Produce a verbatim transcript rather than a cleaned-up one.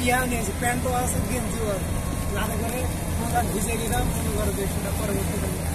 यहाँ नहीं है पैंट तो आस गेंजी और लाने करे मगर भिजे गिरा मगर देखना पर होते